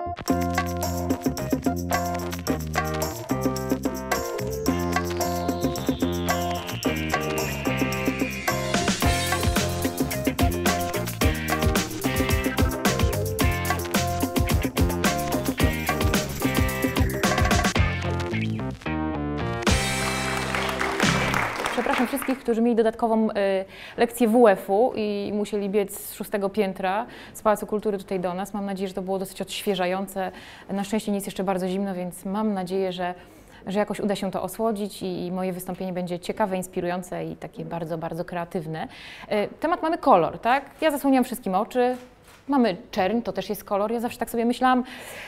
Przepraszam wszystkich, którzy mieli dodatkową lekcję WF-u i musieli biec z 6. piętra z Pałacu Kultury tutaj do nas. Mam nadzieję, że to było dosyć odświeżające. Na szczęście nie jest jeszcze bardzo zimno, więc mam nadzieję, że jakoś uda się to osłodzić i moje wystąpienie będzie ciekawe, inspirujące i takie bardzo, bardzo kreatywne. Temat mamy kolor, tak? Ja zasłoniłam wszystkim oczy. Mamy czerń, to też jest kolor. Ja zawsze tak sobie myślałam,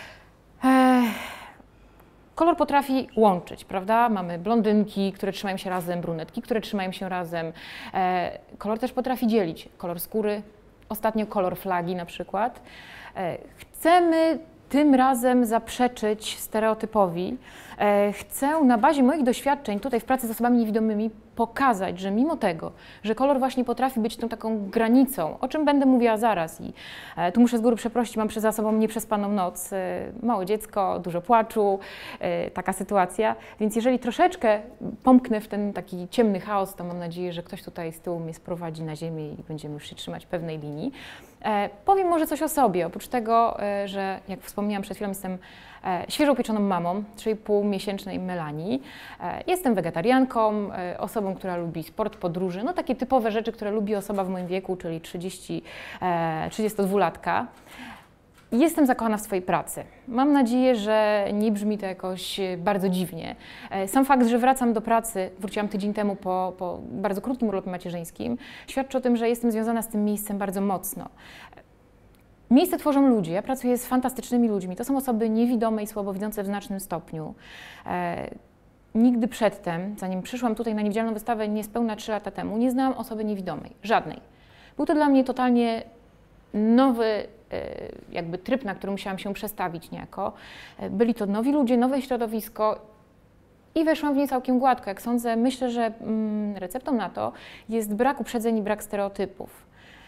kolor potrafi łączyć, prawda? Mamy blondynki, które trzymają się razem, brunetki, które trzymają się razem. Kolor też potrafi dzielić. Kolor skóry, ostatnio kolor flagi na przykład. Chcemy tym razem zaprzeczyć stereotypowi. Chcę na bazie moich doświadczeń tutaj w pracy z osobami niewidomymi pokazać, że mimo tego, że kolor właśnie potrafi być tą taką granicą, o czym będę mówiła zaraz i tu muszę z góry przeprosić, mam za sobą nieprzespaną noc, małe dziecko, dużo płaczu, taka sytuacja, więc jeżeli troszeczkę pomknę w ten taki ciemny chaos, to mam nadzieję, że ktoś tutaj z tyłu mnie sprowadzi na ziemię i będziemy już się trzymać pewnej linii. Powiem może coś o sobie, oprócz tego, że jak wspomniałam przed chwilą, jestem świeżo upieczoną mamą 3,5-miesięcznej Melanii. Jestem wegetarianką, osobą, która lubi sport, podróże, no takie typowe rzeczy, które lubi osoba w moim wieku, czyli 32-latka. Jestem zakochana w swojej pracy. Mam nadzieję, że nie brzmi to jakoś bardzo dziwnie. Sam fakt, że wracam do pracy, wróciłam tydzień temu po bardzo krótkim urlopie macierzyńskim, świadczy o tym, że jestem związana z tym miejscem bardzo mocno. Miejsce tworzą ludzie, ja pracuję z fantastycznymi ludźmi. To są osoby niewidome i słabowidzące w znacznym stopniu. Nigdy przedtem, zanim przyszłam tutaj na niewidzialną wystawę niespełna 3 lata temu, nie znałam osoby niewidomej, żadnej. Był to dla mnie totalnie nowy jakby tryb, na który musiałam się przestawić niejako. Byli to nowi ludzie, nowe środowisko i weszłam w nie całkiem gładko. Jak sądzę, myślę, że receptą na to jest brak uprzedzeń i brak stereotypów.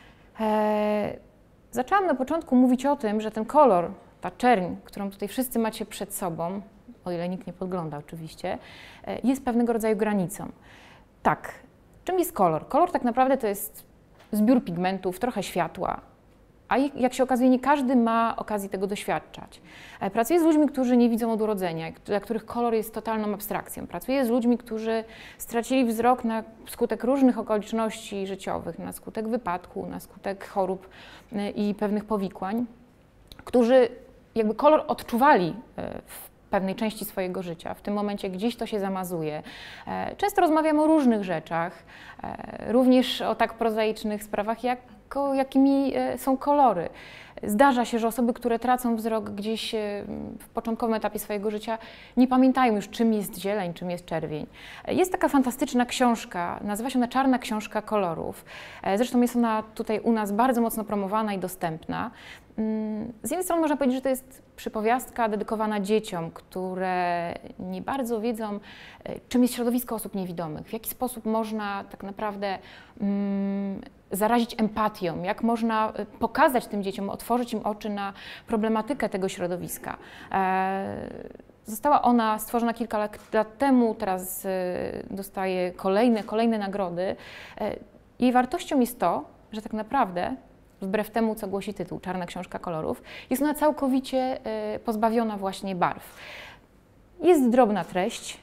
Zaczęłam na początku mówić o tym, że ten kolor, ta czerń, którą tutaj wszyscy macie przed sobą, o ile nikt nie podgląda oczywiście, jest pewnego rodzaju granicą. Tak, czym jest kolor? Kolor tak naprawdę to jest zbiór pigmentów, trochę światła, a jak się okazuje, nie każdy ma okazję tego doświadczać. Pracuję z ludźmi, którzy nie widzą od urodzenia, dla których kolor jest totalną abstrakcją. Pracuję z ludźmi, którzy stracili wzrok na skutek różnych okoliczności życiowych, na skutek wypadku, na skutek chorób i pewnych powikłań, którzy jakby kolor odczuwali w pewnej części swojego życia. W tym momencie gdzieś to się zamazuje. Często rozmawiam o różnych rzeczach, również o tak prozaicznych sprawach, jakimi są kolory. Zdarza się, że osoby, które tracą wzrok gdzieś w początkowym etapie swojego życia, nie pamiętają już, czym jest zieleń, czym jest czerwień. Jest taka fantastyczna książka, nazywa się ona Czarna książka kolorów. Zresztą jest ona tutaj u nas bardzo mocno promowana i dostępna. Z jednej strony można powiedzieć, że to jest przypowiastka dedykowana dzieciom, które nie bardzo wiedzą, czym jest środowisko osób niewidomych, w jaki sposób można tak naprawdę zarazić empatią, jak można pokazać tym dzieciom, otworzyć im oczy na problematykę tego środowiska. Została ona stworzona kilka lat temu, teraz dostaje kolejne nagrody. Jej wartością jest to, że tak naprawdę, wbrew temu, co głosi tytuł, Czarna książka kolorów, jest ona całkowicie pozbawiona właśnie barw. Jest drobna treść,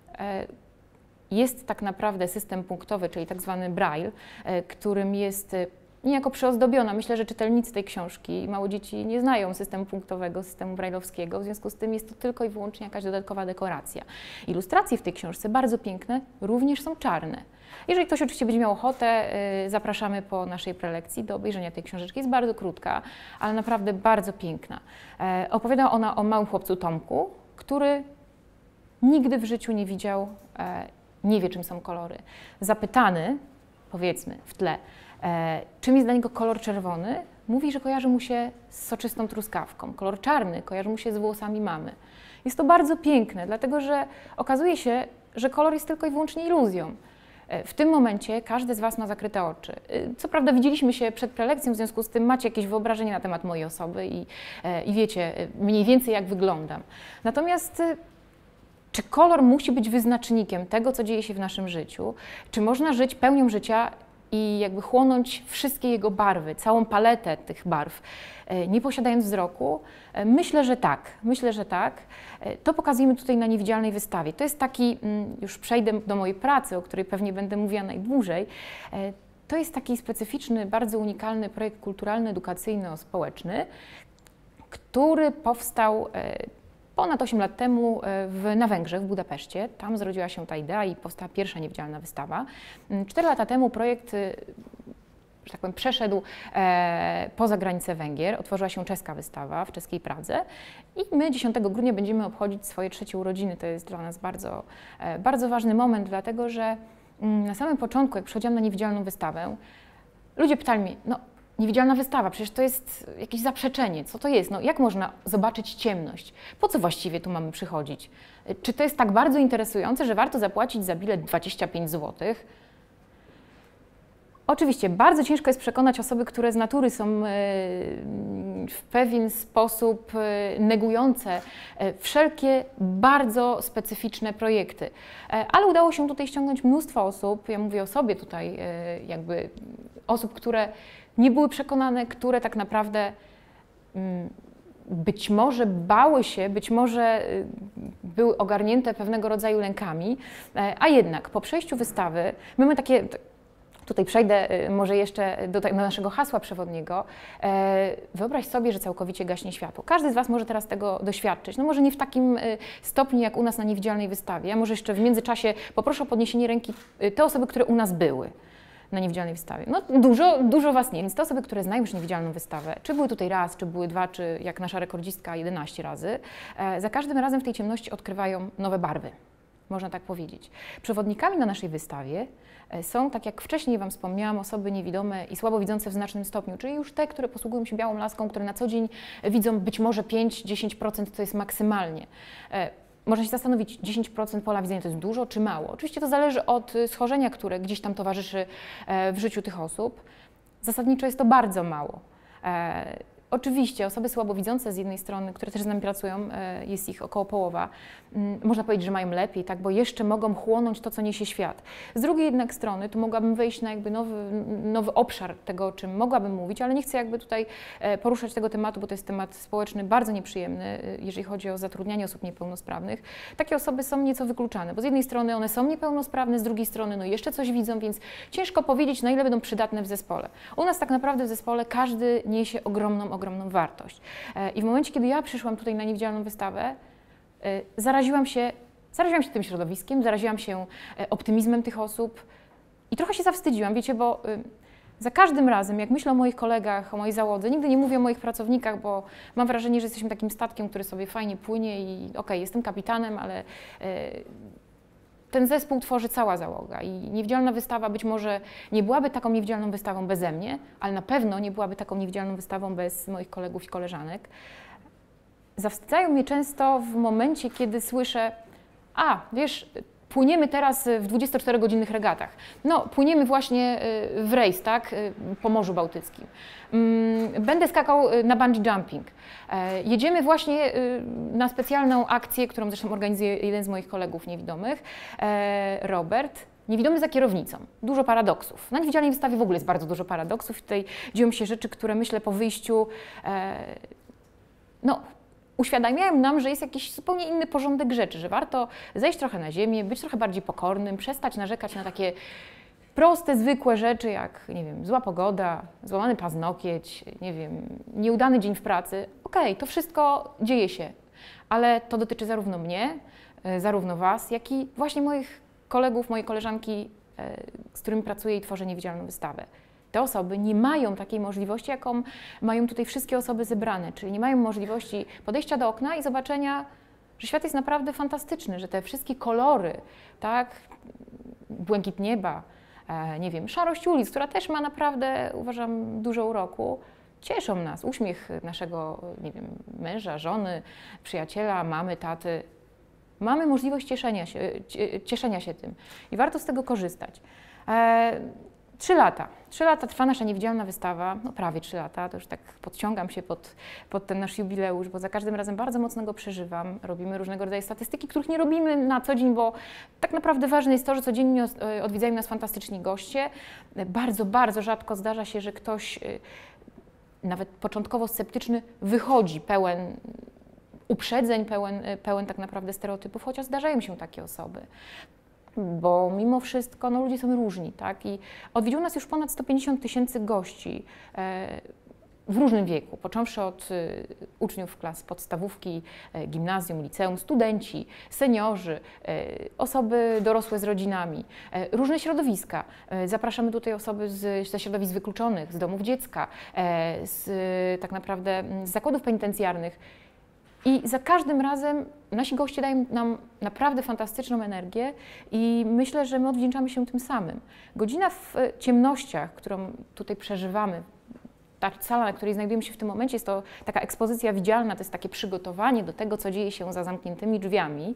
jest tak naprawdę system punktowy, czyli tak zwany braille, którym jest niejako przyozdobiona. Myślę, że czytelnicy tej książki, małe dzieci nie znają systemu punktowego, systemu brailleowskiego, w związku z tym jest to tylko i wyłącznie jakaś dodatkowa dekoracja. Ilustracje w tej książce, bardzo piękne, również są czarne. Jeżeli ktoś oczywiście będzie miał ochotę, zapraszamy po naszej prelekcji do obejrzenia tej książeczki. Jest bardzo krótka, ale naprawdę bardzo piękna. Opowiada ona o małym chłopcu Tomku, który nigdy w życiu nie widział, nie wie, czym są kolory. Zapytany, powiedzmy w tle, czym jest dla niego kolor czerwony, mówi, że kojarzy mu się z soczystą truskawką. Kolor czarny kojarzy mu się z włosami mamy. Jest to bardzo piękne, dlatego że okazuje się, że kolor jest tylko i wyłącznie iluzją. W tym momencie każdy z Was ma zakryte oczy. Co prawda widzieliśmy się przed prelekcją, w związku z tym macie jakieś wyobrażenie na temat mojej osoby i wiecie mniej więcej jak wyglądam. Natomiast czy kolor musi być wyznacznikiem tego, co dzieje się w naszym życiu? Czy można żyć pełnią życia i jakby chłonąć wszystkie jego barwy, całą paletę tych barw, nie posiadając wzroku? Myślę, że tak. Myślę, że tak. To pokazujemy tutaj na niewidzialnej wystawie. To jest taki, już przejdę do mojej pracy, o której pewnie będę mówiła najdłużej, to jest taki specyficzny, bardzo unikalny projekt kulturalno-edukacyjno-społeczny, który powstał ponad 8 lat temu na Węgrzech, w Budapeszcie. Tam zrodziła się ta idea i powstała pierwsza niewidzialna wystawa. 4 lata temu projekt, że tak powiem, przeszedł poza granicę Węgier. Otworzyła się czeska wystawa w czeskiej Pradze i my 10 grudnia będziemy obchodzić swoje 3. urodziny. To jest dla nas bardzo, bardzo ważny moment, dlatego że na samym początku, jak przychodziłam na niewidzialną wystawę, ludzie pytali mnie, no niewidzialna wystawa, przecież to jest jakieś zaprzeczenie, co to jest? No jak można zobaczyć ciemność? Po co właściwie tu mamy przychodzić? Czy to jest tak bardzo interesujące, że warto zapłacić za bilet 25 zł? Oczywiście bardzo ciężko jest przekonać osoby, które z natury są w pewien sposób negujące wszelkie bardzo specyficzne projekty. Ale udało się tutaj ściągnąć mnóstwo osób, ja mówię o sobie tutaj, jakby osób, które nie były przekonane, które tak naprawdę być może bały się, być może były ogarnięte pewnego rodzaju lękami, a jednak po przejściu wystawy my mamy takie. Tutaj przejdę może jeszcze do naszego hasła przewodniego. Wyobraź sobie, że całkowicie gaśnie światło. Każdy z Was może teraz tego doświadczyć. No może nie w takim stopniu jak u nas na niewidzialnej wystawie. Ja może jeszcze w międzyczasie poproszę o podniesienie ręki te osoby, które u nas były na niewidzialnej wystawie. No dużo Was nie, więc te osoby, które znają już niewidzialną wystawę, czy były tutaj raz, czy były 2, czy jak nasza rekordzistka 11 razy, za każdym razem w tej ciemności odkrywają nowe barwy. Można tak powiedzieć. Przewodnikami na naszej wystawie są, tak jak wcześniej Wam wspomniałam, osoby niewidome i słabowidzące w znacznym stopniu, czyli już te, które posługują się białą laską, które na co dzień widzą być może 5-10%, to jest maksymalnie. Można się zastanowić, 10% pola widzenia to jest dużo czy mało? Oczywiście to zależy od schorzenia, które gdzieś tam towarzyszy w życiu tych osób. Zasadniczo jest to bardzo mało. Oczywiście osoby słabowidzące z jednej strony, które też z nami pracują, jest ich około połowa, można powiedzieć, że mają lepiej, tak, bo jeszcze mogą chłonąć to, co niesie świat. Z drugiej jednak strony, tu mogłabym wejść na jakby nowy obszar tego, o czym mogłabym mówić, ale nie chcę jakby tutaj poruszać tego tematu, bo to jest temat społeczny bardzo nieprzyjemny, jeżeli chodzi o zatrudnianie osób niepełnosprawnych. Takie osoby są nieco wykluczane, bo z jednej strony one są niepełnosprawne, z drugiej strony no jeszcze coś widzą, więc ciężko powiedzieć, na ile będą przydatne w zespole. U nas tak naprawdę w zespole każdy niesie ogromną wartość. I w momencie, kiedy ja przyszłam tutaj na niewidzialną wystawę, zaraziłam się tym środowiskiem, zaraziłam się optymizmem tych osób i trochę się zawstydziłam, wiecie, bo za każdym razem, jak myślę o moich kolegach, o mojej załodze, nigdy nie mówię o moich pracownikach, bo mam wrażenie, że jesteśmy takim statkiem, który sobie fajnie płynie i okej, jestem kapitanem, ale ten zespół tworzy cała załoga i niewidzialna wystawa być może nie byłaby taką niewidzialną wystawą beze mnie, ale na pewno nie byłaby taką niewidzialną wystawą bez moich kolegów i koleżanek. Zawstydzają mnie często w momencie, kiedy słyszę, wiesz, płyniemy teraz w 24-godzinnych regatach. No, płyniemy właśnie w rejs, tak, po Morzu Bałtyckim. Będę skakał na bungee jumping. Jedziemy właśnie na specjalną akcję, którą zresztą organizuje jeden z moich kolegów niewidomych, Robert. Niewidomy za kierownicą. Dużo paradoksów. Na niewidzialnej wystawie w ogóle jest bardzo dużo paradoksów i tutaj dzieją się rzeczy, które myślę po wyjściu, uświadamiają nam, że jest jakiś zupełnie inny porządek rzeczy, że warto zejść trochę na ziemię, być trochę bardziej pokornym, przestać narzekać na takie proste, zwykłe rzeczy jak, nie wiem, zła pogoda, złamany paznokieć, nie wiem, nieudany dzień w pracy. Okej, to wszystko dzieje się, ale to dotyczy zarówno mnie, zarówno Was, jak i właśnie moich kolegów, mojej koleżanki, z którymi pracuję i tworzę niewidzialną wystawę. Te osoby nie mają takiej możliwości, jaką mają tutaj wszystkie osoby zebrane, czyli nie mają możliwości podejścia do okna i zobaczenia, że świat jest naprawdę fantastyczny, że te wszystkie kolory, tak, błękit nieba, nie wiem, szarość ulic, która też ma naprawdę, uważam, dużo uroku, cieszą nas. Uśmiech naszego, nie wiem, męża, żony, przyjaciela, mamy, taty. Mamy możliwość cieszenia się tym i warto z tego korzystać. 3 lata. 3 lata trwa nasza niewidzialna wystawa, no prawie 3 lata, to już tak podciągam się pod ten nasz jubileusz, bo za każdym razem bardzo mocno go przeżywam. Robimy różnego rodzaju statystyki, których nie robimy na co dzień, bo tak naprawdę ważne jest to, że codziennie odwiedzają nas fantastyczni goście. Bardzo, bardzo rzadko zdarza się, że ktoś nawet początkowo sceptyczny wychodzi pełen uprzedzeń, pełen tak naprawdę stereotypów, chociaż zdarzają się takie osoby. Bo mimo wszystko ludzie są różni, tak? I odwiedziło nas już ponad 150 000 gości w różnym wieku, począwszy od uczniów klas podstawówki, gimnazjum, liceum, studenci, seniorzy, osoby dorosłe z rodzinami, różne środowiska. Zapraszamy tutaj osoby ze środowisk wykluczonych, z domów dziecka, tak naprawdę z zakładów penitencjarnych. I za każdym razem nasi goście dają nam naprawdę fantastyczną energię i myślę, że my odwdzięczamy się tym samym. Godzina w ciemnościach, którą tutaj przeżywamy, ta sala, na której znajdujemy się w tym momencie, jest to taka ekspozycja widzialna, to jest takie przygotowanie do tego, co dzieje się za zamkniętymi drzwiami.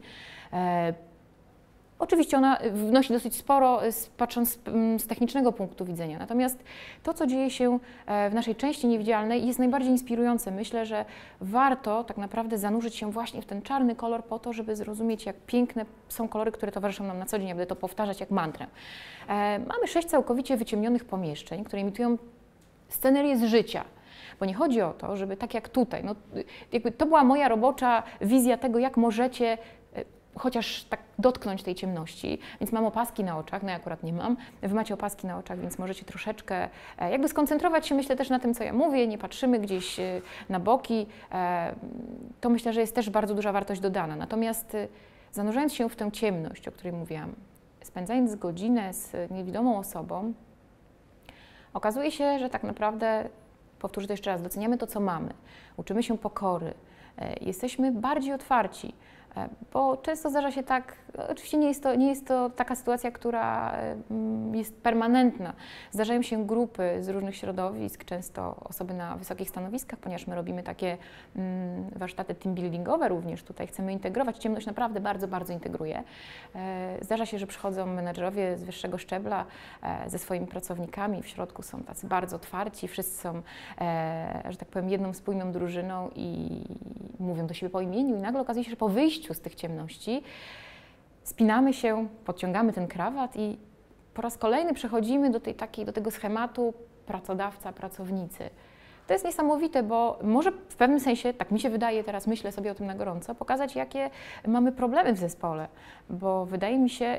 Oczywiście ona wnosi dosyć sporo, patrząc z technicznego punktu widzenia. Natomiast to, co dzieje się w naszej części niewidzialnej, jest najbardziej inspirujące. Myślę, że warto tak naprawdę zanurzyć się właśnie w ten czarny kolor po to, żeby zrozumieć, jak piękne są kolory, które towarzyszą nam na co dzień, aby to powtarzać jak mantrę. Mamy 6 całkowicie wyciemnionych pomieszczeń, które imitują scenerię z życia. Bo nie chodzi o to, żeby tak jak tutaj, jakby to była moja robocza wizja tego, jak możecie chociaż tak dotknąć tej ciemności, więc mam opaski na oczach, no ja akurat nie mam, wy macie opaski na oczach, więc możecie troszeczkę jakby skoncentrować się, myślę, też na tym, co ja mówię, nie patrzymy gdzieś na boki, to myślę, że jest też bardzo duża wartość dodana. Natomiast zanurzając się w tę ciemność, o której mówiłam, spędzając godzinę z niewidomą osobą, okazuje się, że tak naprawdę, powtórzę to jeszcze raz, doceniamy to, co mamy, uczymy się pokory, jesteśmy bardziej otwarci, bo często zdarza się tak, oczywiście nie jest to taka sytuacja, która jest permanentna. Zdarzają się grupy z różnych środowisk, często osoby na wysokich stanowiskach, ponieważ my robimy takie warsztaty team buildingowe również, tutaj chcemy integrować, ciemność naprawdę bardzo, bardzo integruje. Zdarza się, że przychodzą menedżerowie z wyższego szczebla ze swoimi pracownikami, w środku są tacy bardzo otwarci, wszyscy są, że tak powiem, jedną spójną drużyną i mówią do siebie po imieniu i nagle okazuje się, że po wyjściu z tych ciemności spinamy się, podciągamy ten krawat i po raz kolejny przechodzimy do tego schematu pracodawca, pracownicy. To jest niesamowite, bo może w pewnym sensie, tak mi się wydaje, teraz myślę sobie o tym na gorąco, pokazać, jakie mamy problemy w zespole, bo wydaje mi się,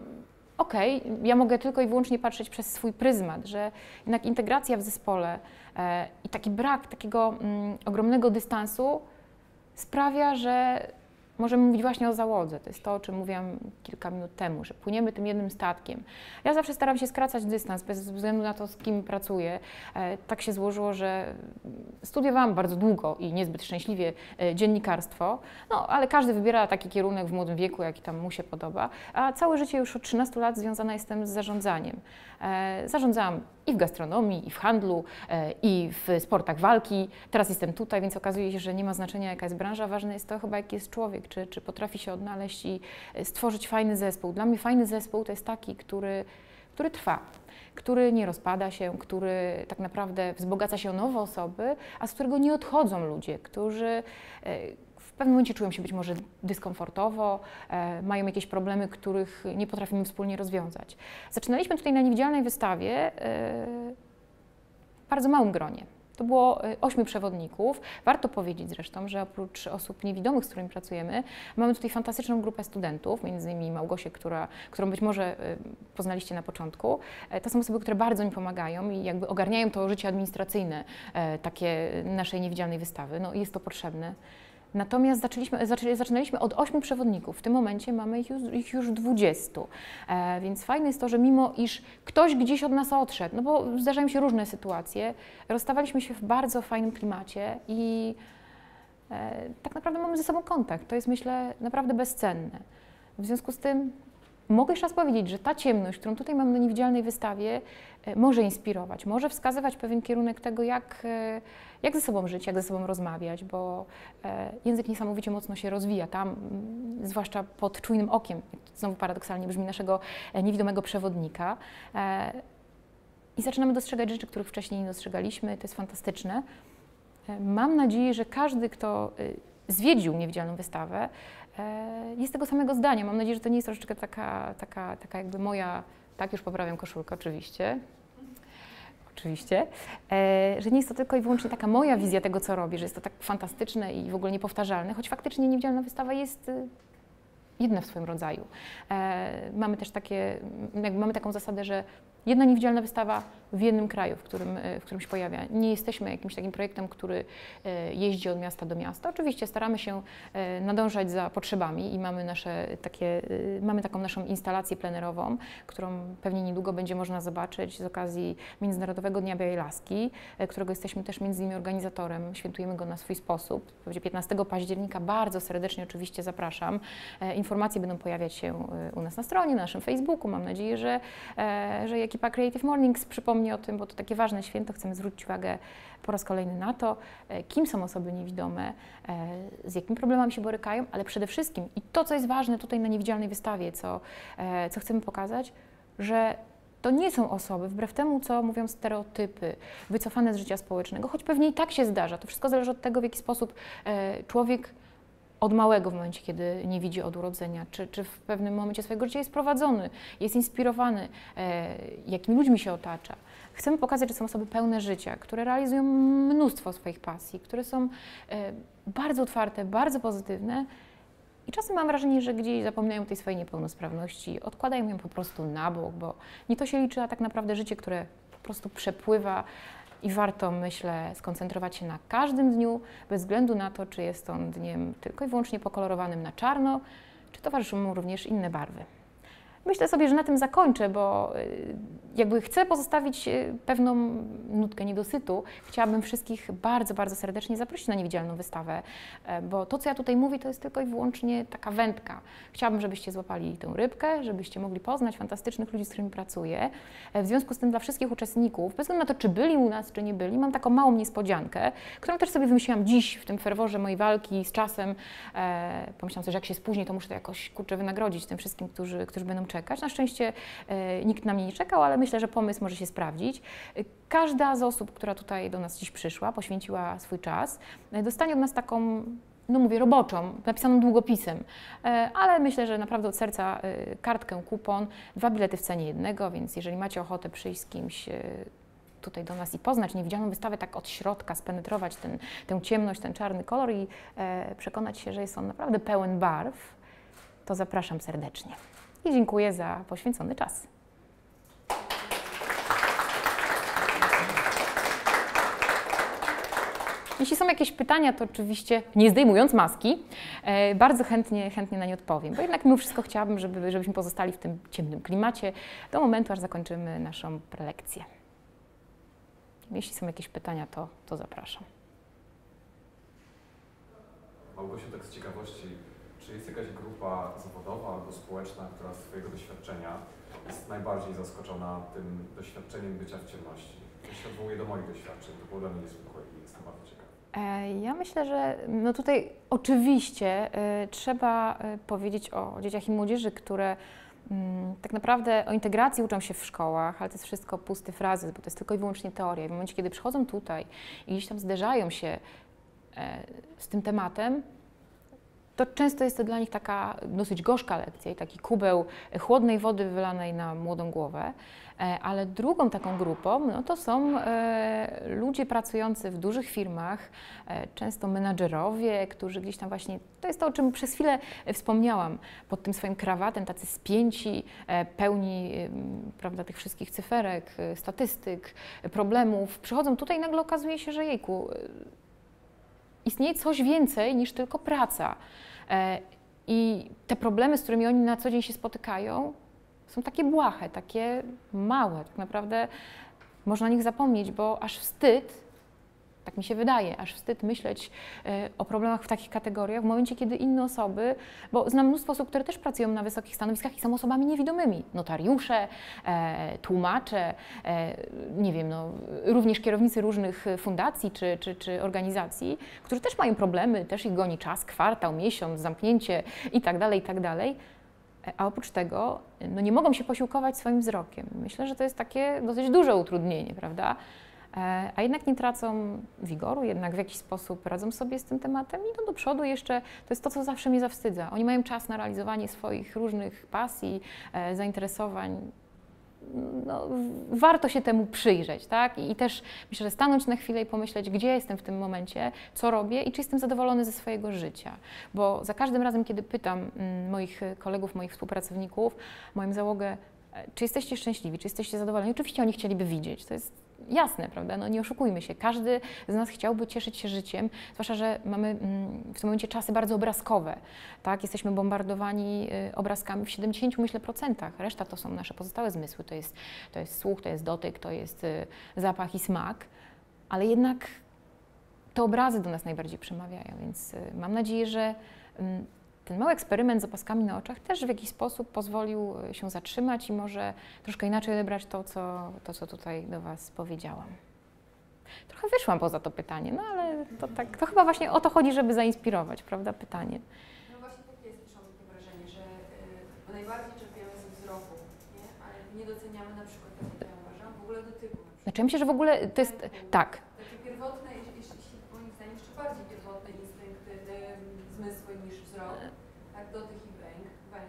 ja mogę tylko i wyłącznie patrzeć przez swój pryzmat, że jednak integracja w zespole i taki brak takiego ogromnego dystansu sprawia, że możemy mówić właśnie o załodze. To jest to, o czym mówiłam kilka minut temu, że płyniemy tym jednym statkiem. Ja zawsze staram się skracać dystans, bez względu na to, z kim pracuję. Tak się złożyło, że studiowałam bardzo długo i niezbyt szczęśliwie dziennikarstwo, ale każdy wybiera taki kierunek w młodym wieku, jaki tam mu się podoba, a całe życie już od 13 lat związana jestem z zarządzaniem. Zarządzałam i w gastronomii, i w handlu, i w sportach walki. Teraz jestem tutaj, więc okazuje się, że nie ma znaczenia, jaka jest branża. Ważne jest to chyba, jaki jest człowiek, czy potrafi się odnaleźć i stworzyć fajny zespół. Dla mnie fajny zespół to jest taki, który trwa, który nie rozpada się, który tak naprawdę wzbogaca się o nowe osoby, a z którego nie odchodzą ludzie, którzy w pewnym momencie czują się być może dyskomfortowo, mają jakieś problemy, których nie potrafimy wspólnie rozwiązać. Zaczynaliśmy tutaj na niewidzialnej wystawie w bardzo małym gronie. To było 8 przewodników. Warto powiedzieć zresztą, że oprócz osób niewidomych, z którymi pracujemy, mamy tutaj fantastyczną grupę studentów, między innymi Małgosię, którą być może poznaliście na początku. To są osoby, które bardzo mi pomagają i jakby ogarniają to życie administracyjne takie naszej niewidzialnej wystawy. Jest to potrzebne. Natomiast zaczynaliśmy od 8 przewodników. W tym momencie mamy ich już 20. Więc fajne jest to, że mimo iż ktoś gdzieś od nas odszedł, bo zdarzają się różne sytuacje, rozstawaliśmy się w bardzo fajnym klimacie i tak naprawdę mamy ze sobą kontakt. To jest, myślę, naprawdę bezcenne. W związku z tym mogę jeszcze raz powiedzieć, że ta ciemność, którą tutaj mam na niewidzialnej wystawie, może inspirować, może wskazywać pewien kierunek tego, jak jak ze sobą żyć, jak ze sobą rozmawiać, bo język niesamowicie mocno się rozwija. Tam zwłaszcza pod czujnym okiem, jak to znowu paradoksalnie brzmi, naszego niewidomego przewodnika. I zaczynamy dostrzegać rzeczy, których wcześniej nie dostrzegaliśmy. To jest fantastyczne. Mam nadzieję, że każdy, kto zwiedził niewidzialną wystawę, jest tego samego zdania. Mam nadzieję, że to nie jest troszeczkę taka jakby moja, tak już poprawiam koszulkę oczywiście, że nie jest to tylko i wyłącznie taka moja wizja tego, co robię, że jest to tak fantastyczne i w ogóle niepowtarzalne, choć faktycznie niewidzialna wystawa jest jedna w swoim rodzaju. Mamy też mamy taką zasadę, że jedna niewidzialna wystawa w jednym kraju, w którym się pojawia. Nie jesteśmy jakimś takim projektem, który jeździ od miasta do miasta. Oczywiście staramy się nadążać za potrzebami i mamy taką naszą instalację plenerową, którą pewnie niedługo będzie można zobaczyć z okazji Międzynarodowego Dnia Białej Laski, którego jesteśmy też między innymi organizatorem. Świętujemy go na swój sposób. Będzie 15 października. Bardzo serdecznie oczywiście zapraszam. Informacje będą pojawiać się u nas na stronie, na naszym Facebooku. Mam nadzieję, że ekipa Creative Mornings przypomni o tym, bo to takie ważne święto. Chcemy zwrócić uwagę po raz kolejny na to, kim są osoby niewidome, z jakimi problemami się borykają, ale przede wszystkim, i to, co jest ważne tutaj na niewidzialnej wystawie, co chcemy pokazać, że to nie są osoby, wbrew temu, co mówią stereotypy, wycofane z życia społecznego, choć pewnie i tak się zdarza. To wszystko zależy od tego, w jaki sposób człowiek od małego, w momencie, kiedy nie widzi od urodzenia, czy w pewnym momencie swojego życia jest prowadzony, jest inspirowany, jakimi ludźmi się otacza. Chcemy pokazać, że są osoby pełne życia, które realizują mnóstwo swoich pasji, które są bardzo otwarte, bardzo pozytywne i czasem mam wrażenie, że gdzieś zapominają tej swojej niepełnosprawności, odkładają ją po prostu na bok, bo nie to się liczy, a tak naprawdę życie, które po prostu przepływa. I warto, myślę, skoncentrować się na każdym dniu, bez względu na to, czy jest on dniem tylko i wyłącznie pokolorowanym na czarno, czy towarzyszą mu również inne barwy. Myślę sobie, że na tym zakończę, bo jakby chcę pozostawić pewną nutkę niedosytu. Chciałabym wszystkich bardzo, bardzo serdecznie zaprosić na niewidzialną wystawę, bo to, co ja tutaj mówię, to jest tylko i wyłącznie taka wędka. Chciałabym, żebyście złapali tę rybkę, żebyście mogli poznać fantastycznych ludzi, z którymi pracuję. W związku z tym dla wszystkich uczestników, bez względu na to, czy byli u nas, czy nie byli, mam taką małą niespodziankę, którą też sobie wymyśliłam dziś w tym ferworze mojej walki z czasem. Pomyślałam sobie, że jak się spóźni, to muszę to jakoś, wynagrodzić tym wszystkim, którzy będą czekać. Na szczęście nikt na mnie nie czekał, ale myślę, że pomysł może się sprawdzić. Każda z osób, która tutaj do nas dziś przyszła, poświęciła swój czas, dostanie od nas taką, no mówię, roboczą, napisaną długopisem, ale myślę, że naprawdę od serca kartkę, kupon, 2 bilety w cenie jednego, więc jeżeli macie ochotę przyjść z kimś tutaj do nas i poznać niewidzialną wystawę tak od środka, spenetrować tę ciemność, ten czarny kolor i przekonać się, że jest on naprawdę pełen barw, to zapraszam serdecznie. I dziękuję za poświęcony czas. Jeśli są jakieś pytania, to oczywiście nie zdejmując maski, bardzo chętnie na nie odpowiem, bo jednak mimo wszystko chciałabym, żebyśmy pozostali w tym ciemnym klimacie do momentu, aż zakończymy naszą prelekcję. Jeśli są jakieś pytania, to zapraszam. Małgosiu, tak z ciekawości, czy jest jakaś grupa zawodowa albo społeczna, która z Twojego doświadczenia jest najbardziej zaskoczona tym doświadczeniem bycia w ciemności? To się odwołuje do moich doświadczeń, to było dla mnie niezwykłe i jestem bardzo ciekaw. Ja myślę, że no tutaj oczywiście trzeba powiedzieć o dzieciach i młodzieży, które tak naprawdę o integracji uczą się w szkołach, ale to jest wszystko puste frazy, bo to jest tylko i wyłącznie teoria. I w momencie, kiedy przychodzą tutaj i gdzieś tam zderzają się z tym tematem, to często jest to dla nich taka dosyć gorzka lekcja i taki kubeł chłodnej wody wylanej na młodą głowę, ale drugą taką grupą no to są ludzie pracujący w dużych firmach, często menadżerowie, którzy gdzieś tam właśnie, to jest to, o czym przez chwilę wspomniałam, pod tym swoim krawatem, tacy spięci, pełni prawda, tych wszystkich cyferek, statystyk, problemów, przychodzą tutaj i nagle okazuje się, że jejku, istnieje coś więcej niż tylko praca. I te problemy, z którymi oni na co dzień się spotykają, są takie błahe, takie małe. Tak naprawdę można o nich zapomnieć, bo aż wstyd Tak mi się wydaje, aż wstyd myśleć o problemach w takich kategoriach w momencie, kiedy inne osoby, bo znam mnóstwo osób, które też pracują na wysokich stanowiskach i są osobami niewidomymi. Notariusze, tłumacze, nie wiem, no, również kierownicy różnych fundacji czy organizacji, którzy też mają problemy, też ich goni czas, kwartał, miesiąc, zamknięcie i tak dalej. A oprócz tego no, nie mogą się posiłkować swoim wzrokiem. Myślę, że to jest takie dosyć duże utrudnienie, prawda? A jednak nie tracą wigoru, jednak w jakiś sposób radzą sobie z tym tematem i idą do przodu jeszcze. To jest to, co zawsze mnie zawstydza. Oni mają czas na realizowanie swoich różnych pasji, zainteresowań. No, warto się temu przyjrzeć, tak? I też myślę, że stanąć na chwilę i pomyśleć, gdzie jestem w tym momencie, co robię i czy jestem zadowolony ze swojego życia. Bo za każdym razem, kiedy pytam moich kolegów, moich współpracowników, moją załogę, czy jesteście szczęśliwi, czy jesteście zadowoleni, oczywiście oni chcieliby widzieć. To jest jasne, prawda? No nie oszukujmy się. Każdy z nas chciałby cieszyć się życiem, zwłaszcza, że mamy w tym momencie czasy bardzo obrazkowe, tak? Jesteśmy bombardowani obrazkami w 70, myślę, procentach. Reszta to są nasze pozostałe zmysły. To jest słuch, to jest dotyk, to jest zapach i smak, ale jednak te obrazy do nas najbardziej przemawiają, więc mam nadzieję, że ten mały eksperyment z opaskami na oczach też w jakiś sposób pozwolił się zatrzymać i może troszkę inaczej odebrać to, co tutaj do Was powiedziałam. Trochę wyszłam poza to pytanie, no ale to chyba właśnie o to chodzi, żeby zainspirować, prawda, pytanie. No właśnie takie jest też takie wrażenie, że najbardziej czerpiemy ze wzroku, nie? Ale nie doceniamy na przykład, tak jak ja uważam, w ogóle dotyku. Znaczy myślę, że w ogóle to jest, tak. Takie pierwotne, moim zdaniem jeszcze bardziej pierwotne instynkty, zmysły niż wzrok, tak, dotyk i węch.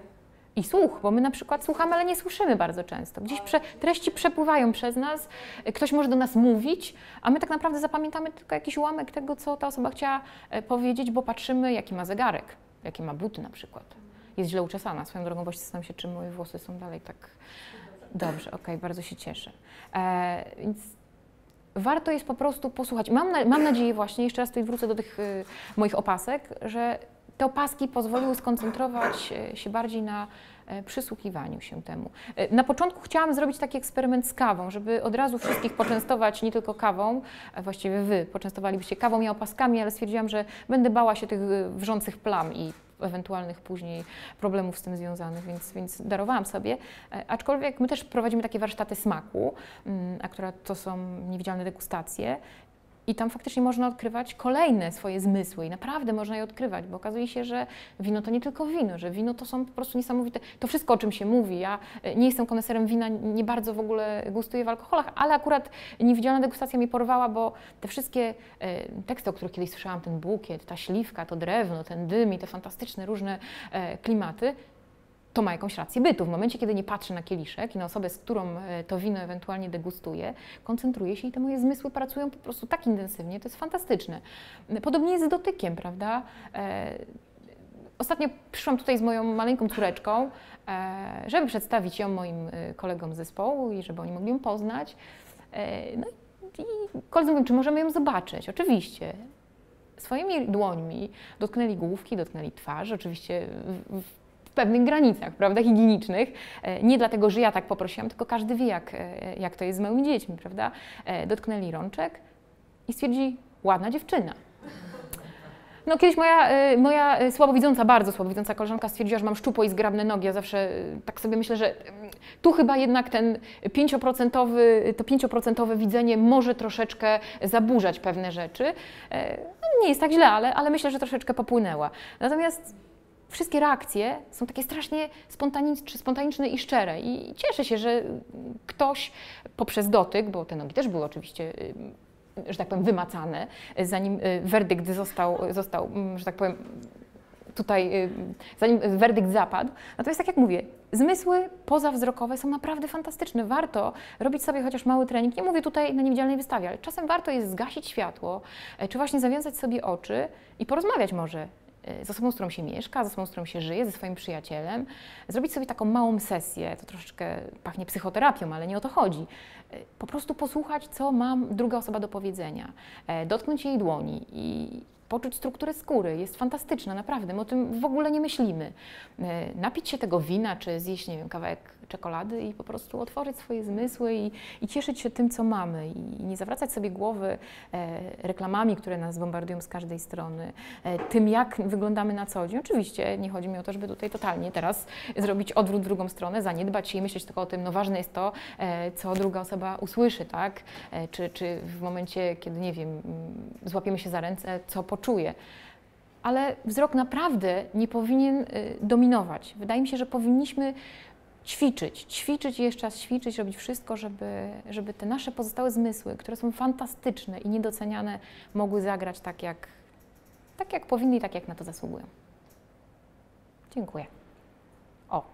I słuch, bo my na przykład słuchamy, ale nie słyszymy bardzo często. Gdzieś treści przepływają przez nas, ktoś może do nas mówić, a my tak naprawdę zapamiętamy tylko jakiś ułamek tego, co ta osoba chciała powiedzieć, bo patrzymy, jaki ma zegarek, jakie ma buty na przykład. Jest źle uczesana. Swoją drogą właśnie zastanawiam się, czy moje włosy są dalej tak dobrze. Okej, bardzo się cieszę. Więc warto jest po prostu posłuchać. Mam nadzieję właśnie, jeszcze raz tutaj wrócę do tych moich opasek, że te opaski pozwoliły skoncentrować się bardziej na przysłuchiwaniu się temu. Na początku chciałam zrobić taki eksperyment z kawą, żeby od razu wszystkich poczęstować nie tylko kawą, właściwie Wy poczęstowalibyście kawą i opaskami, ale stwierdziłam, że będę bała się tych wrzących plam i ewentualnych później problemów z tym związanych, więc darowałam sobie. Aczkolwiek my też prowadzimy takie warsztaty smaku, akurat to są niewidzialne degustacje. I tam faktycznie można odkrywać kolejne swoje zmysły i naprawdę można je odkrywać, bo okazuje się, że wino to nie tylko wino, że wino to są po prostu niesamowite, to wszystko, o czym się mówi. Ja nie jestem koneserem wina, nie bardzo w ogóle gustuję w alkoholach, ale akurat niewidzialna degustacja mnie porwała, bo te wszystkie teksty, o których kiedyś słyszałam, ten bukiet, ta śliwka, to drewno, ten dym i te fantastyczne różne klimaty, to ma jakąś rację bytu. W momencie, kiedy nie patrzę na kieliszek i na osobę, z którą to wino ewentualnie degustuję, koncentruję się i te moje zmysły pracują po prostu tak intensywnie, to jest fantastyczne. Podobnie jest z dotykiem, prawda? Ostatnio przyszłam tutaj z moją maleńką córeczką, żeby przedstawić ją moim kolegom z zespołu i żeby oni mogli ją poznać. No i koledzy mówią, czy możemy ją zobaczyć? Oczywiście. Swoimi dłońmi dotknęli główki, dotknęli twarzy, oczywiście w pewnych granicach, prawda, higienicznych. Nie dlatego, że ja tak poprosiłam, tylko każdy wie, jak to jest z małymi dziećmi, prawda. Dotknęli rączek i stwierdzi, ładna dziewczyna. No kiedyś moja słabowidząca, bardzo słabowidząca koleżanka stwierdziła, że mam szczupłe i zgrabne nogi. Ja zawsze tak sobie myślę, że tu chyba jednak to 5% widzenie może troszeczkę zaburzać pewne rzeczy. Nie jest tak źle, ale myślę, że troszeczkę popłynęła. Natomiast wszystkie reakcje są takie strasznie spontaniczne i szczere i cieszę się, że ktoś poprzez dotyk, bo te nogi też były oczywiście, że tak powiem, wymacane, zanim werdykt został, że tak powiem, tutaj, zanim werdykt zapadł. Natomiast tak jak mówię, zmysły pozawzrokowe są naprawdę fantastyczne. Warto robić sobie chociaż mały trening. Nie mówię tutaj na niewidzialnej wystawie, ale czasem warto jest zgasić światło, czy właśnie zawiązać sobie oczy i porozmawiać może z osobą, z którą się mieszka, z osobą, z którą się żyje, ze swoim przyjacielem, zrobić sobie taką małą sesję, to troszeczkę pachnie psychoterapią, ale nie o to chodzi. Po prostu posłuchać, co ma druga osoba do powiedzenia, dotknąć jej dłoni i poczuć strukturę skóry, jest fantastyczna, naprawdę, my o tym w ogóle nie myślimy. Napić się tego wina, czy zjeść, nie wiem, kawałek czekolady i po prostu otworzyć swoje zmysły i cieszyć się tym, co mamy i nie zawracać sobie głowy reklamami, które nas bombardują z każdej strony, tym, jak wyglądamy na co dzień. Oczywiście nie chodzi mi o to, żeby tutaj totalnie teraz zrobić odwrót w drugą stronę, zaniedbać się i myśleć tylko o tym, no ważne jest to, co druga osoba usłyszy, tak? Czy w momencie, kiedy, nie wiem, złapiemy się za ręce, co poczuje. Ale wzrok naprawdę nie powinien dominować. Wydaje mi się, że powinniśmy ćwiczyć i jeszcze raz ćwiczyć, robić wszystko, żeby te nasze pozostałe zmysły, które są fantastyczne i niedoceniane, mogły zagrać tak jak powinny i tak jak na to zasługują. Dziękuję. O.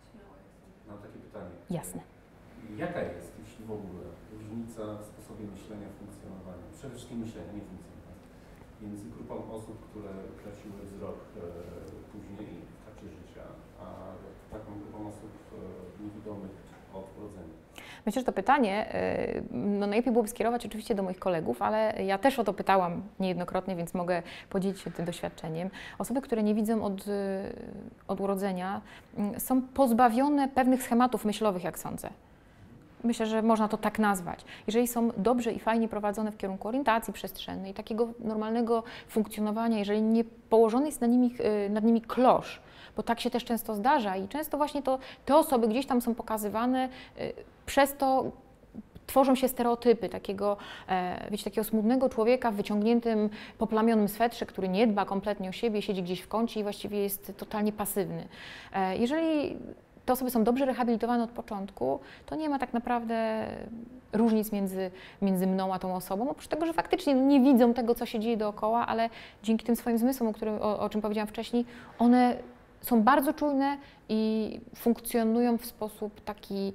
Mam takie pytanie. Jasne. Jaka jest, jeśli w ogóle, różnica w sposobie myślenia, funkcjonowania, przede wszystkim myślenia, nie funkcjonowania, między grupą osób, które traciły wzrok później w trakcie życia, a taką grupą osób niewidomych od urodzenia? Myślę, że to pytanie no najlepiej byłoby skierować oczywiście do moich kolegów, ale ja też o to pytałam niejednokrotnie, więc mogę podzielić się tym doświadczeniem. Osoby, które nie widzą od urodzenia, są pozbawione pewnych schematów myślowych, jak sądzę. Myślę, że można to tak nazwać. Jeżeli są dobrze i fajnie prowadzone w kierunku orientacji przestrzennej, takiego normalnego funkcjonowania, jeżeli nie położony jest nad nimi klosz, bo tak się też często zdarza i często właśnie te osoby gdzieś tam są pokazywane, przez to tworzą się stereotypy takiego, wiecie, takiego smutnego człowieka w wyciągniętym, poplamionym swetrze, który nie dba kompletnie o siebie, siedzi gdzieś w kącie i właściwie jest totalnie pasywny. Jeżeli te osoby są dobrze rehabilitowane od początku, to nie ma tak naprawdę różnic między mną a tą osobą, oprócz tego, że faktycznie nie widzą tego, co się dzieje dookoła, ale dzięki tym swoim zmysłom, o czym powiedziałam wcześniej, one są bardzo czujne i funkcjonują w sposób taki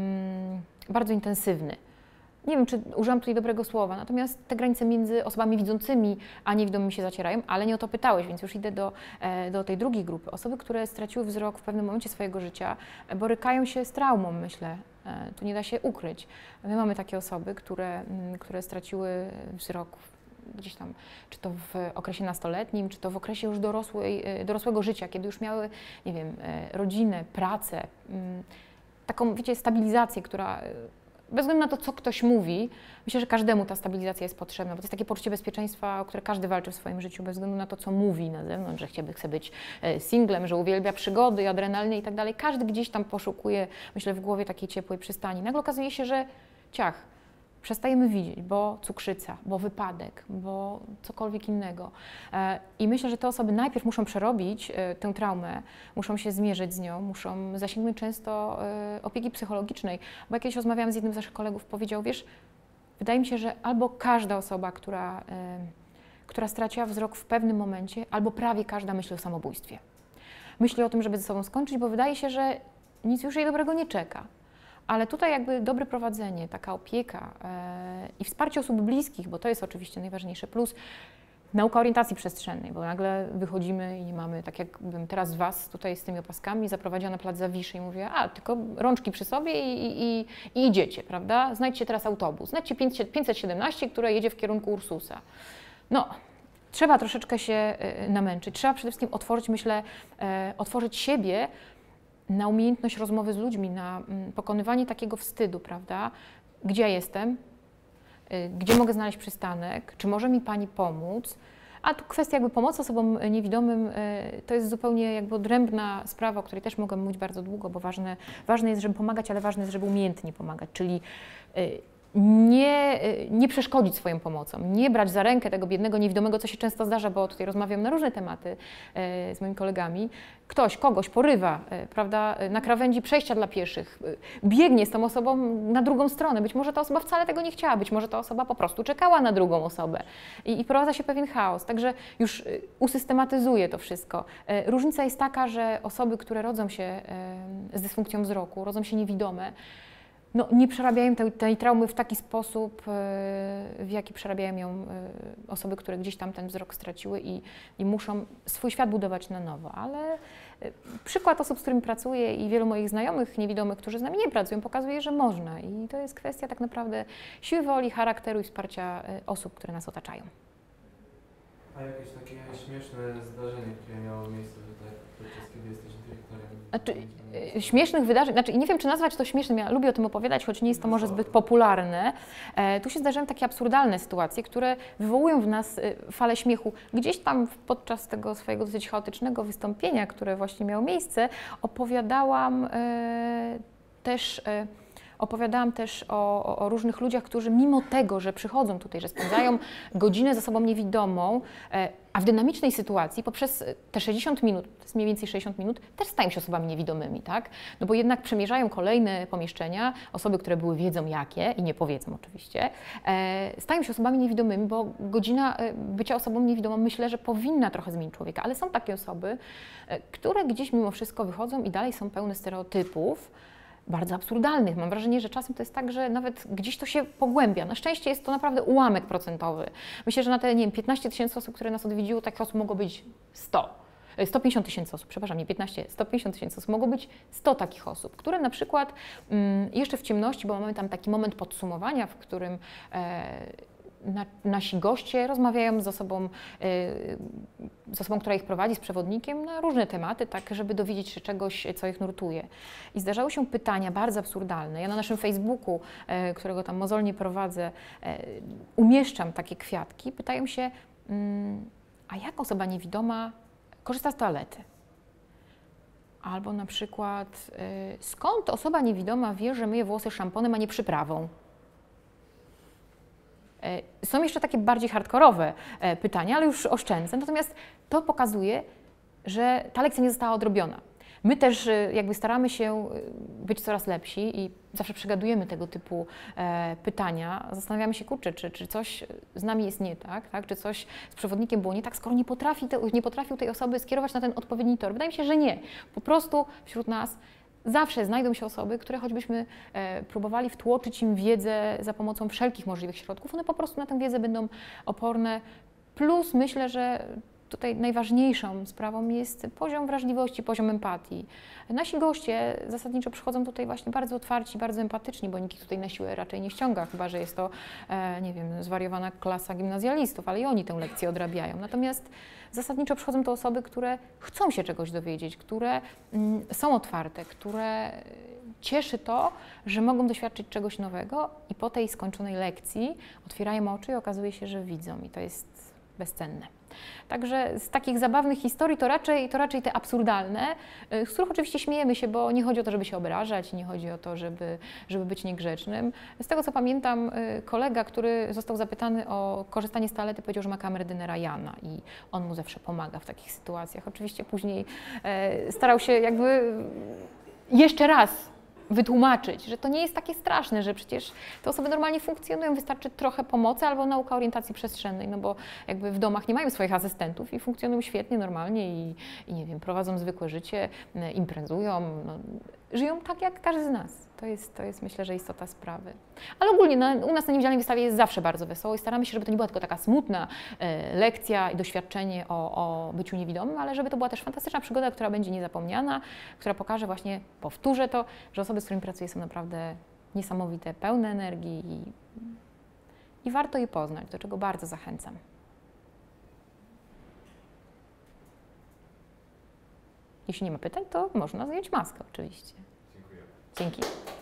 bardzo intensywny. Nie wiem, czy użyłam tutaj dobrego słowa, natomiast te granice między osobami widzącymi a niewidomymi się zacierają, ale nie o to pytałeś, więc już idę do tej drugiej grupy. Osoby, które straciły wzrok w pewnym momencie swojego życia, borykają się z traumą, myślę. Tu nie da się ukryć. My mamy takie osoby, które straciły wzrok gdzieś tam, czy to w okresie nastoletnim, czy to w okresie już dorosłego życia, kiedy już miały, nie wiem, rodzinę, pracę, taką, wiecie, stabilizację, która bez względu na to, co ktoś mówi, myślę, że każdemu ta stabilizacja jest potrzebna, bo to jest takie poczucie bezpieczeństwa, o które każdy walczy w swoim życiu, bez względu na to, co mówi na zewnątrz, że chce być singlem, że uwielbia przygody, adrenaliny i tak dalej. Każdy gdzieś tam poszukuje, myślę, w głowie takiej ciepłej przystani. Nagle okazuje się, że przestajemy widzieć, bo cukrzyca, bo wypadek, bo cokolwiek innego. I myślę, że te osoby najpierw muszą przerobić tę traumę, muszą się zmierzyć z nią, muszą zasięgnąć często opieki psychologicznej. Bo jak kiedyś rozmawiałam z jednym z naszych kolegów, powiedział, wiesz, wydaje mi się, że albo każda osoba, która straciła wzrok w pewnym momencie, albo prawie każda myśli o samobójstwie. Myśli o tym, żeby ze sobą skończyć, bo wydaje się, że nic już jej dobrego nie czeka. Ale tutaj jakby dobre prowadzenie, taka opieka i wsparcie osób bliskich, bo to jest oczywiście najważniejsze, plus nauka orientacji przestrzennej, bo nagle wychodzimy i nie mamy, tak jakbym teraz Was tutaj z tymi opaskami zaprowadziła na plac Zawiszy i mówię, tylko rączki przy sobie i idziecie, prawda? Znajdźcie teraz autobus, znajdźcie 517, które jedzie w kierunku Ursusa. No, trzeba troszeczkę się namęczyć, trzeba przede wszystkim otworzyć, myślę, otworzyć siebie na umiejętność rozmowy z ludźmi, na pokonywanie takiego wstydu, prawda? Gdzie ja jestem? Gdzie mogę znaleźć przystanek? Czy może mi Pani pomóc? A tu kwestia jakby pomocy osobom niewidomym to jest zupełnie jakby odrębna sprawa, o której też mogę mówić bardzo długo, bo ważne jest, żeby pomagać, ale ważne jest, żeby umiejętnie pomagać, czyli nie przeszkodzić swoją pomocą, nie brać za rękę tego biednego niewidomego, co się często zdarza, bo tutaj rozmawiam na różne tematy z moimi kolegami. Ktoś kogoś porywa, prawda, na krawędzi przejścia dla pieszych, biegnie z tą osobą na drugą stronę. Być może ta osoba wcale tego nie chciała, być może ta osoba po prostu czekała na drugą osobę i prowadza się pewien chaos. Także już usystematyzuję to wszystko. Różnica jest taka, że osoby, które rodzą się z dysfunkcją wzroku, rodzą się niewidome, no, nie przerabiają tej traumy w taki sposób, w jaki przerabiają ją osoby, które gdzieś tam ten wzrok straciły i muszą swój świat budować na nowo. Ale przykład osób, z którymi pracuję i wielu moich znajomych niewidomych, którzy z nami nie pracują, pokazuje, że można. I to jest kwestia tak naprawdę siły woli, charakteru i wsparcia osób, które nas otaczają. A jakieś takie śmieszne zdarzenie, które miało miejsce tutaj podczas kiedy jesteś dyrektorem? Znaczy, śmiesznych wydarzeń, znaczy nie wiem, czy nazwać to śmiesznym, ja lubię o tym opowiadać, choć nie jest to może zbyt popularne. Tu się zdarzają takie absurdalne sytuacje, które wywołują w nas falę śmiechu. Gdzieś tam podczas tego swojego dosyć chaotycznego wystąpienia, które właśnie miało miejsce, opowiadałam też o różnych ludziach, którzy mimo tego, że przychodzą tutaj, że spędzają godzinę ze sobą niewidomą, a w dynamicznej sytuacji poprzez te 60 minut, to jest mniej więcej 60 minut, też stają się osobami niewidomymi, tak? No bo jednak przemierzają kolejne pomieszczenia, osoby, które wiedzą jakie i nie powiedzą oczywiście, stają się osobami niewidomymi, bo godzina bycia osobą niewidomą myślę, że powinna trochę zmienić człowieka, ale są takie osoby, które gdzieś mimo wszystko wychodzą i dalej są pełne stereotypów, bardzo absurdalnych. Mam wrażenie, że czasem to jest tak, że nawet gdzieś to się pogłębia. Na szczęście jest to naprawdę ułamek procentowy. Myślę, że na te, nie wiem, 15 000 osób, które nas odwiedziło, takich osób mogło być 150 000 osób, przepraszam, nie 15, 150 000 osób, mogło być 100 takich osób, które na przykład jeszcze w ciemności, bo mamy tam taki moment podsumowania, w którym nasi goście rozmawiają z osobą, która ich prowadzi, z przewodnikiem na różne tematy, tak żeby dowiedzieć się czegoś, co ich nurtuje. I zdarzały się pytania bardzo absurdalne. Ja na naszym Facebooku, którego tam mozolnie prowadzę, umieszczam takie kwiatki. Pytają się, a jak osoba niewidoma korzysta z toalety? Albo na przykład, skąd osoba niewidoma wie, że myje włosy szamponem, a nie przyprawą? Są jeszcze takie bardziej hardkorowe pytania, ale już oszczędzę. Natomiast to pokazuje, że ta lekcja nie została odrobiona. My też jakby staramy się być coraz lepsi i zawsze przegadujemy tego typu pytania. Zastanawiamy się, kurczę, czy coś z nami jest nie tak, tak? Czy coś z przewodnikiem było nie tak, skoro nie potrafił tej osoby skierować na ten odpowiedni tor. Wydaje mi się, że nie. Po prostu wśród nas zawsze znajdą się osoby, które choćbyśmy próbowali wtłoczyć im wiedzę za pomocą wszelkich możliwych środków, one po prostu na tę wiedzę będą oporne. Plus myślę, że tutaj najważniejszą sprawą jest poziom wrażliwości, poziom empatii. Nasi goście zasadniczo przychodzą tutaj właśnie bardzo otwarci, bardzo empatyczni, bo nikt ich tutaj na siłę raczej nie ściąga, chyba że jest to, nie wiem, zwariowana klasa gimnazjalistów, ale i oni tę lekcję odrabiają. Natomiast zasadniczo przychodzą to osoby, które chcą się czegoś dowiedzieć, które są otwarte, które cieszy to, że mogą doświadczyć czegoś nowego i po tej skończonej lekcji otwierają oczy i okazuje się, że widzą i to jest bezcenne. Także z takich zabawnych historii to raczej te absurdalne, z których oczywiście śmiejemy się, bo nie chodzi o to, żeby się obrażać, nie chodzi o to, żeby być niegrzecznym. Z tego co pamiętam, kolega, który został zapytany o korzystanie z toalety, powiedział, że ma kamerdynera Jana i on mu zawsze pomaga w takich sytuacjach. Oczywiście później starał się jakby jeszcze raz wytłumaczyć, że to nie jest takie straszne, że przecież te osoby normalnie funkcjonują, wystarczy trochę pomocy albo nauka orientacji przestrzennej, no bo jakby w domach nie mają swoich asystentów i funkcjonują świetnie, normalnie i nie wiem, prowadzą zwykłe życie, imprezują, no, żyją tak jak każdy z nas. To jest myślę, że istota sprawy. Ale ogólnie u nas na Niewidzialnej Wystawie jest zawsze bardzo wesoło i staramy się, żeby to nie była tylko taka smutna lekcja i doświadczenie o byciu niewidomym, ale żeby to była też fantastyczna przygoda, która będzie niezapomniana, która pokaże właśnie, powtórzę to, że osoby, z którymi pracuję, są naprawdę niesamowite, pełne energii i warto je poznać, do czego bardzo zachęcam. Jeśli nie ma pytań, to można zdjąć maskę oczywiście. Dziękuję. Dzięki.